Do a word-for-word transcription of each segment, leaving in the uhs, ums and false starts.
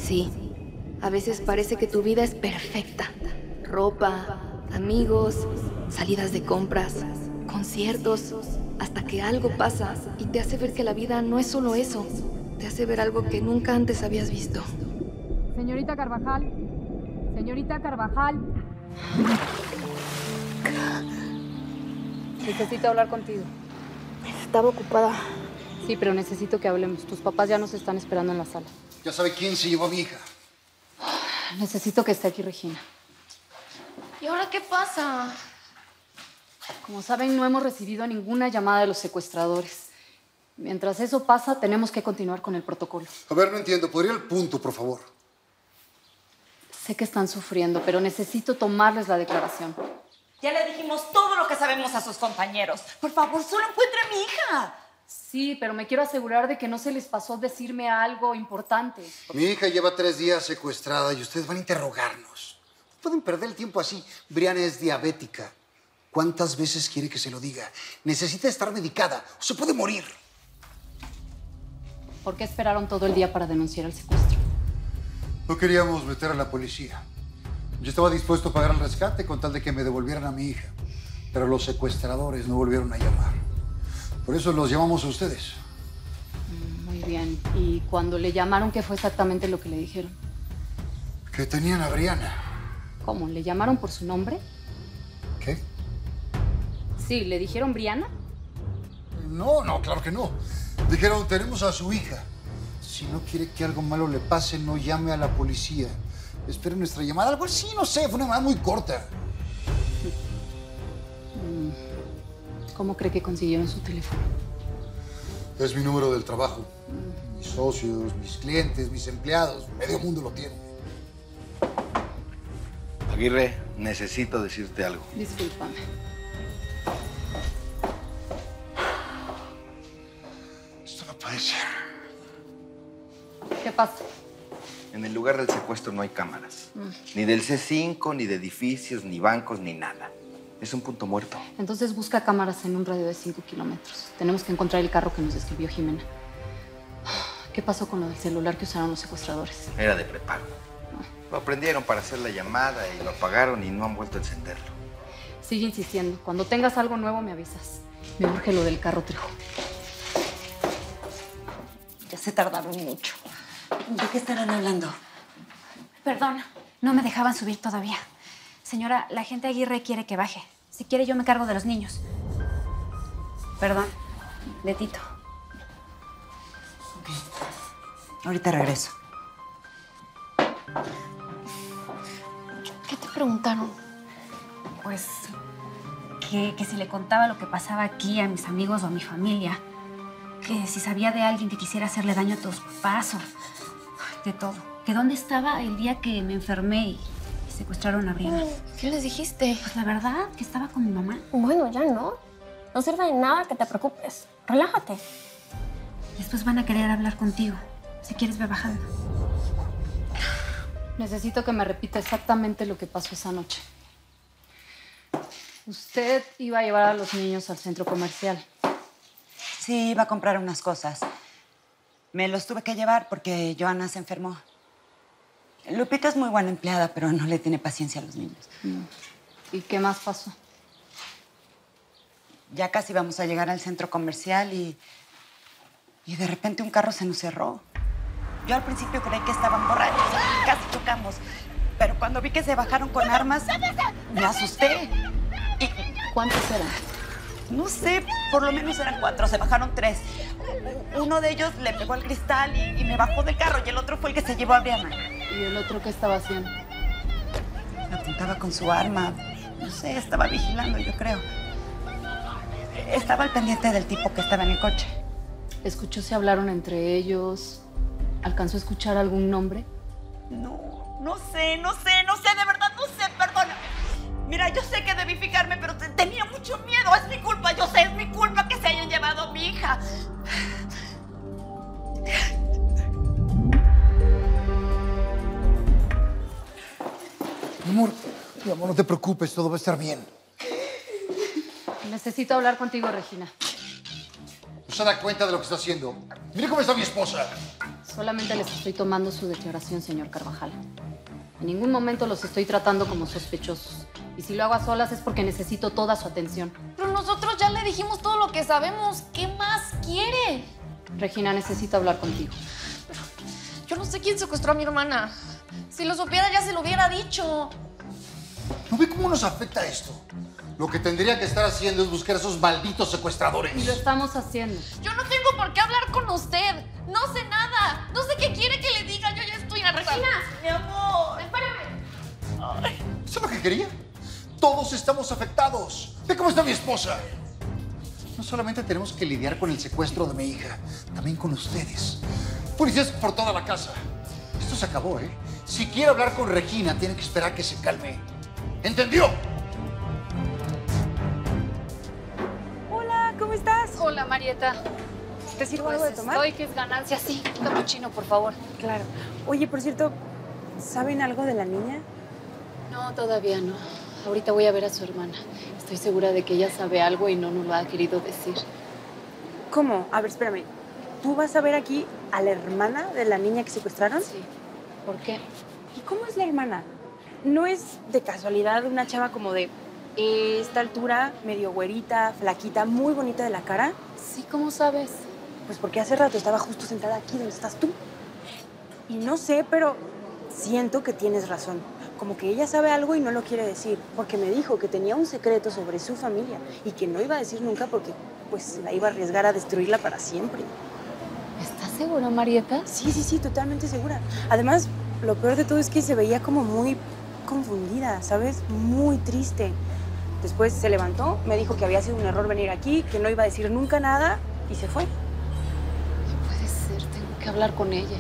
Sí, a veces parece que tu vida es perfecta. Ropa, amigos, salidas de compras, conciertos, hasta que algo pasa y te hace ver que la vida no es solo eso. Te hace ver algo que nunca antes habías visto. Señorita Carvajal, señorita Carvajal. Necesito hablar contigo. Estaba ocupada. Sí, pero necesito que hablemos. Tus papás ya nos están esperando en la sala. Ya sabe quién se llevó a mi hija. Necesito que esté aquí Regina. ¿Y ahora qué pasa? Como saben, no hemos recibido ninguna llamada de los secuestradores. Mientras eso pasa, tenemos que continuar con el protocolo. A ver, no entiendo. ¿Podría el punto, por favor? Sé que están sufriendo, pero necesito tomarles la declaración. Ya le dijimos todo lo que sabemos a sus compañeros. Por favor, solo encuentre a mi hija. Sí, pero me quiero asegurar de que no se les pasó decirme algo importante. Mi hija lleva tres días secuestrada y ustedes van a interrogarnos. No pueden perder el tiempo así. Brianna es diabética. ¿Cuántas veces quiere que se lo diga? Necesita estar medicada o se puede morir. ¿Por qué esperaron todo el día para denunciar el secuestro? No queríamos meter a la policía. Yo estaba dispuesto a pagar el rescate con tal de que me devolvieran a mi hija. Pero los secuestradores no volvieron a llamar. Por eso los llamamos a ustedes. Muy bien. ¿Y cuando le llamaron, qué fue exactamente lo que le dijeron? Que tenían a Brianna. ¿Cómo? ¿Le llamaron por su nombre? ¿Qué? Sí, ¿le dijeron Brianna? No, no, claro que no. Dijeron, tenemos a su hija. Si no quiere que algo malo le pase, no llame a la policía. Espere nuestra llamada. Algo así, no sé, fue una llamada muy corta. ¿Cómo cree que consiguieron su teléfono? Es mi número del trabajo. Mis socios, mis clientes, mis empleados, medio mundo lo tiene. Aguirre, necesito decirte algo. Discúlpame. Esto no puede ser. ¿Qué pasa? En el lugar del secuestro no hay cámaras. Mm. Ni del C cinco, ni de edificios, ni bancos, ni nada. Es un punto muerto. Entonces busca cámaras en un radio de cinco kilómetros. Tenemos que encontrar el carro que nos describió Jimena. ¿Qué pasó con lo del celular que usaron los secuestradores? Era de prepago. Lo prendieron para hacer la llamada y lo apagaron y no han vuelto a encenderlo. Sigue insistiendo. Cuando tengas algo nuevo me avisas. Me urge lo del carro Trejo. Ya se tardaron mucho. ¿De qué estarán hablando? Perdón, no me dejaban subir todavía. Señora, la agente Aguirre quiere que baje. Si quiere, yo me cargo de los niños. Perdón, de Tito. Ok. Ahorita regreso. ¿Qué te preguntaron? Pues que, que si le contaba lo que pasaba aquí a mis amigos o a mi familia. Que si sabía de alguien que quisiera hacerle daño a tus papás o de todo. Que dónde estaba el día que me enfermé y secuestraron a Brianna. ¿Qué les dijiste? Pues la verdad, que estaba con mi mamá. Bueno, ya no. No sirve de nada que te preocupes. Relájate. Después van a querer hablar contigo. Si quieres, ve bajando. Necesito que me repita exactamente lo que pasó esa noche. Usted iba a llevar a los niños al centro comercial. Sí, iba a comprar unas cosas. Me los tuve que llevar porque Joana se enfermó. Lupita es muy buena empleada, pero no le tiene paciencia a los niños. ¿Y qué más pasó? Ya casi vamos a llegar al centro comercial y... Y de repente un carro se nos cerró. Yo al principio creí que estaban borrachos y casi chocamos. Pero cuando vi que se bajaron con armas, me asusté. Y... ¿Cuántos eran? No sé, por lo menos eran cuatro. Se bajaron tres. Uno de ellos le pegó al cristal y, y me bajó del carro y el otro fue el que se llevó a Brianna. ¿Y el otro qué estaba haciendo? Me apuntaba con su arma. No sé, estaba vigilando, yo creo. Estaba al pendiente del tipo que estaba en el coche. ¿Escuchó si hablaron entre ellos? ¿Alcanzó a escuchar algún nombre? No, no sé, no sé, no sé, de verdad no sé, perdóname. Mira, yo sé que debí fijarme, pero te, tenía mucho miedo. Es mi culpa, yo sé, es mi culpa que se hayan llevado a mi hija. Mi amor, mi amor, no te preocupes, todo va a estar bien. Necesito hablar contigo, Regina. No se da cuenta de lo que está haciendo. Mire cómo está mi esposa. Solamente les estoy tomando su declaración, señor Carvajal. En ningún momento los estoy tratando como sospechosos. Y si lo hago a solas es porque necesito toda su atención. Pero nosotros ya le dijimos todo lo que sabemos. ¿Qué más quiere? Regina, necesito hablar contigo. Pero yo no sé quién secuestró a mi hermana. Si lo supiera ya se lo hubiera dicho. ¿No ve cómo nos afecta esto? Lo que tendría que estar haciendo es buscar a esos malditos secuestradores. Y lo estamos haciendo. Yo no tengo por qué hablar con usted. No sé nada. No sé qué quiere que le diga. Yo ya estoy harta. Regina, mi amor. Espérame. Ay, ¿eso es lo que quería? Todos estamos afectados. Ve cómo está mi esposa. No solamente tenemos que lidiar con el secuestro de mi hija, también con ustedes. Policías por toda la casa. Esto se acabó, ¿eh? Si quiere hablar con Regina, tiene que esperar que se calme. ¿Entendió? Hola, ¿cómo estás? Hola, Marieta. ¿Te sirvo algo de tomar? Estoy que es ganancia, sí. Un capuchino, por favor. Claro. Oye, por cierto, ¿saben algo de la niña? No, todavía no. Ahorita voy a ver a su hermana. Estoy segura de que ella sabe algo y no nos lo ha querido decir. ¿Cómo? A ver, espérame. ¿Tú vas a ver aquí a la hermana de la niña que secuestraron? Sí. ¿Por qué? ¿Y cómo es la hermana? ¿No es de casualidad una chava como de esta altura, medio güerita, flaquita, muy bonita de la cara? Sí, ¿cómo sabes? Pues porque hace rato estaba justo sentada aquí donde estás tú. Y no sé, pero siento que tienes razón. Como que ella sabe algo y no lo quiere decir. Porque me dijo que tenía un secreto sobre su familia y que no iba a decir nunca porque pues la iba a arriesgar a destruirla para siempre. ¿Estás segura, Marieta? Sí, sí, sí, totalmente segura. Además, lo peor de todo es que se veía como muy confundida, ¿sabes? Muy triste. Después se levantó, me dijo que había sido un error venir aquí, que no iba a decir nunca nada y se fue. No puede ser, tengo que hablar con ella.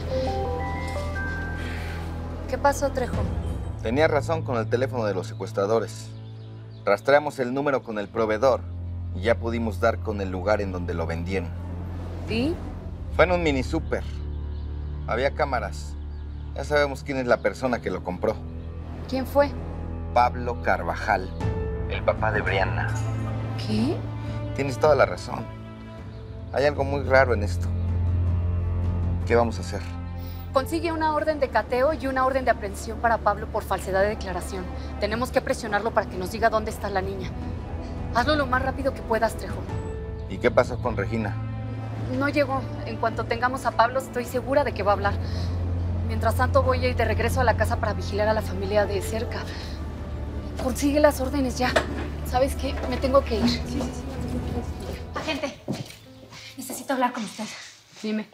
¿Qué pasó, Trejo? Tenía razón con el teléfono de los secuestradores. Rastreamos el número con el proveedor y ya pudimos dar con el lugar en donde lo vendieron. ¿Y? Fue en un mini súper. Había cámaras. Ya sabemos quién es la persona que lo compró. ¿Quién fue? Pablo Carvajal, el papá de Brianna. ¿Qué? Tienes toda la razón. Hay algo muy raro en esto. ¿Qué vamos a hacer? Consigue una orden de cateo y una orden de aprehensión para Pablo por falsedad de declaración. Tenemos que presionarlo para que nos diga dónde está la niña. Hazlo lo más rápido que puedas, Trejo. ¿Y qué pasó con Regina? No llegó. En cuanto tengamos a Pablo, estoy segura de que va a hablar. Mientras tanto, voy a ir de regreso a la casa para vigilar a la familia de cerca. Consigue las órdenes ya. ¿Sabes qué? Me tengo que ir. Sí, sí, sí. Agente, necesito hablar con usted. Dime.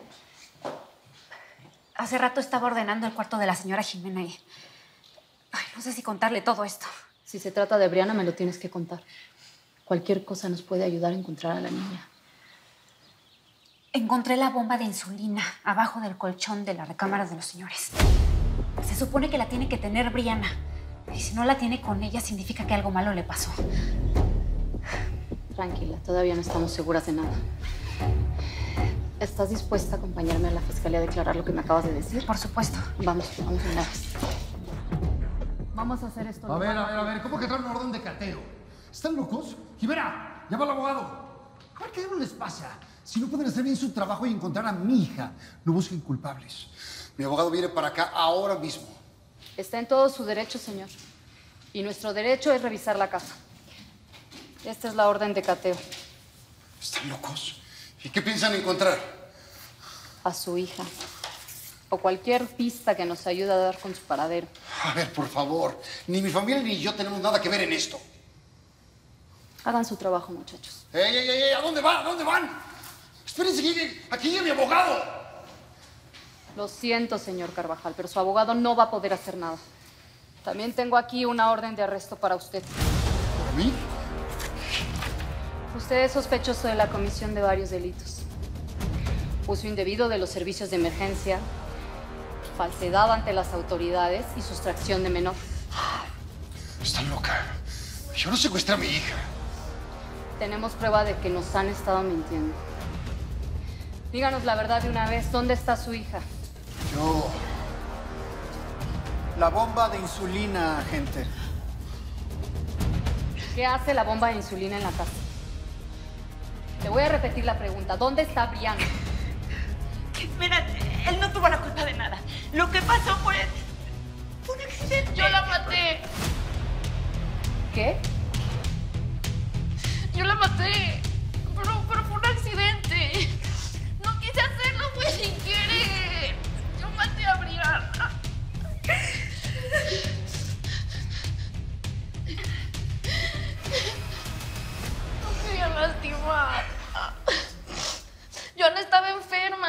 Hace rato estaba ordenando el cuarto de la señora Jimena y... Ay, no sé si contarle todo esto. Si se trata de Brianna, me lo tienes que contar. Cualquier cosa nos puede ayudar a encontrar a la niña. Encontré la bomba de insulina abajo del colchón de las recámaras de los señores. Se supone que la tiene que tener Brianna. Y si no la tiene con ella, significa que algo malo le pasó. Tranquila, todavía no estamos seguras de nada. ¿Estás dispuesta a acompañarme a la fiscalía a declarar lo que me acabas de decir? Por supuesto. Vamos, vamos una vez. Vamos a hacer esto. A ver, a ver, a ver, ¿cómo que traen una orden de cateo? ¿Están locos? Jimena, llama al abogado. A ver, ¿qué les pasa? Si no pueden hacer bien su trabajo y encontrar a mi hija, no busquen culpables. Mi abogado viene para acá ahora mismo. Está en todo su derecho, señor. Y nuestro derecho es revisar la casa. Esta es la orden de cateo. ¿Están locos? ¿Y qué piensan encontrar? A su hija. O cualquier pista que nos ayude a dar con su paradero. A ver, por favor. Ni mi familia ni yo tenemos nada que ver en esto. Hagan su trabajo, muchachos. ¡Ey, ey, ey! ¿A dónde van? ¿A dónde van? Espérense, que aquí llega mi abogado. Lo siento, señor Carvajal, pero su abogado no va a poder hacer nada. También tengo aquí una orden de arresto para usted. ¿Por mí? Usted es sospechoso de la comisión de varios delitos. Uso indebido de los servicios de emergencia, falsedad ante las autoridades y sustracción de menor. Están loca. Yo no secuestré a mi hija. Tenemos prueba de que nos han estado mintiendo. Díganos la verdad de una vez. ¿Dónde está su hija? Yo... La bomba de insulina, agente. ¿Qué hace la bomba de insulina en la casa? Te voy a repetir la pregunta. ¿Dónde está Brianna? Mira, él no tuvo la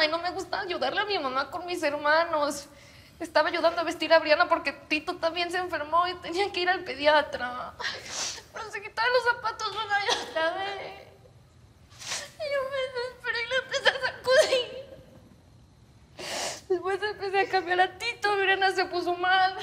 y no me gusta ayudarle a mi mamá con mis hermanos. Estaba ayudando a vestir a Briana porque Tito también se enfermó y tenía que ir al pediatra. Pero se quitaron los zapatos una y otra vez. Y yo me desesperé y le empecé a sacudir. Después empecé a cambiar a Tito, Briana se puso mal.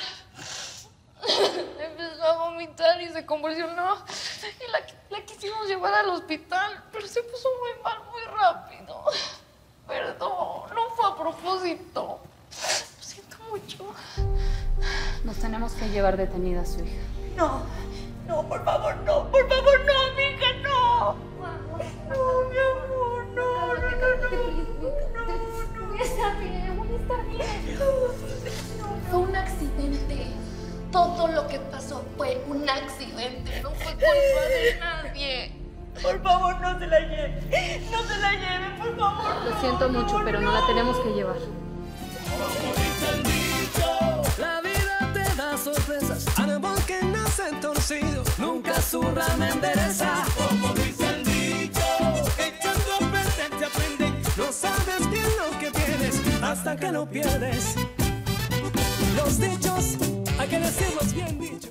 Empezó a vomitar y se convulsionó. Y la, la quisimos llevar al hospital, pero se puso muy mal muy rápido. Perdón, no fue a propósito. Lo siento mucho. Nos tenemos que llevar detenida a su hija. No, no, por favor, no, por favor, no, mi hija, no. No, mi amor, no, no, no, no. Voy a estar bien, voy a estar bien. Fue un accidente. Todo lo que pasó fue un accidente. No fue culpa de nadie. Por favor, no se la lleve. No se la lleve, por favor. Lo siento mucho, pero no la tenemos que llevar. La vida te da sorpresas, árbol que nace torcido, nunca su rama endereza. Como dice el dicho, echando a perder te aprende, no sabes bien lo que tienes hasta que lo pierdes. Los dichos hay que decirlos bien dichos.